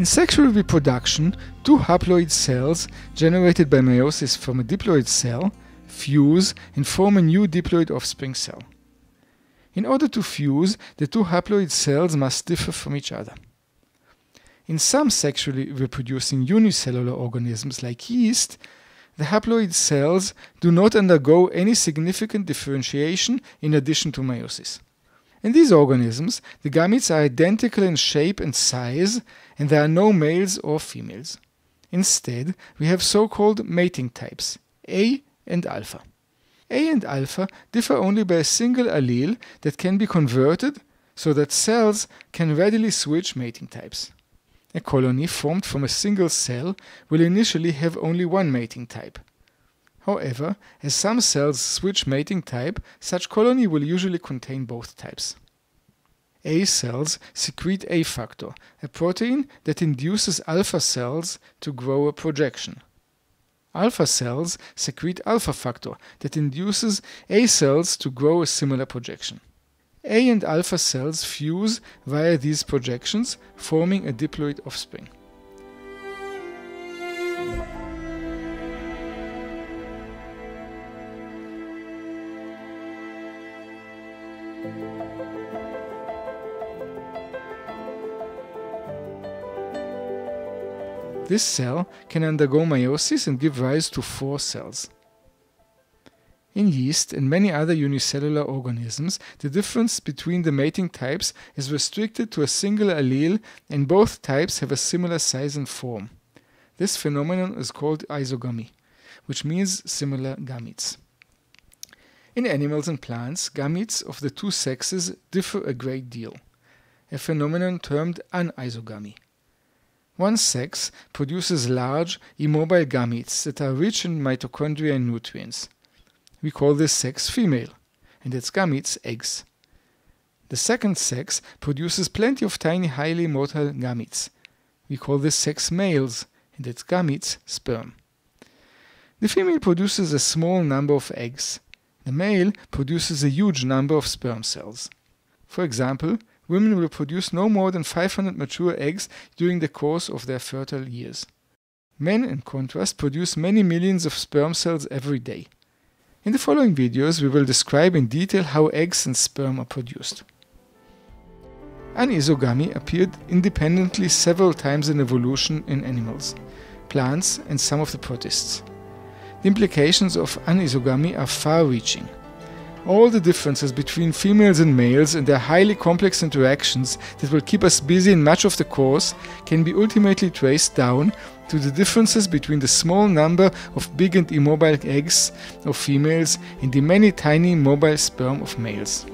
In sexual reproduction, two haploid cells generated by meiosis from a diploid cell fuse and form a new diploid offspring cell. In order to fuse, the two haploid cells must differ from each other. In some sexually reproducing unicellular organisms like yeast, the haploid cells do not undergo any significant differentiation in addition to meiosis. In these organisms, the gametes are identical in shape and size, and there are no males or females. Instead, we have so-called mating types, A and alpha. A and alpha differ only by a single allele that can be converted so that cells can readily switch mating types. A colony formed from a single cell will initially have only one mating type. However, as some cells switch mating type, such colony will usually contain both types. A cells secrete A factor, a protein that induces alpha cells to grow a projection. Alpha cells secrete alpha factor that induces A cells to grow a similar projection. A and alpha cells fuse via these projections, forming a diploid offspring. This cell can undergo meiosis and give rise to 4 cells. In yeast and many other unicellular organisms, the difference between the mating types is restricted to a single allele, and both types have a similar size and form. This phenomenon is called isogamy, which means similar gametes. In animals and plants, gametes of the two sexes differ a great deal, a phenomenon termed anisogamy. One sex produces large, immobile gametes that are rich in mitochondria and nutrients. We call this sex female, and its gametes eggs. The second sex produces plenty of tiny, highly motile gametes. We call this sex males, and its gametes sperm. The female produces a small number of eggs. The male produces a huge number of sperm cells. For example, women will produce no more than 500 mature eggs during the course of their fertile years. Men, in contrast, produce many millions of sperm cells every day. In the following videos, we will describe in detail how eggs and sperm are produced. Anisogamy appeared independently several times in evolution in animals, plants, and some of the protists. The implications of anisogamy are far-reaching. All the differences between females and males and their highly complex interactions that will keep us busy in much of the course can be ultimately traced down to the differences between the small number of big and immobile eggs of females and the many tiny mobile sperm of males.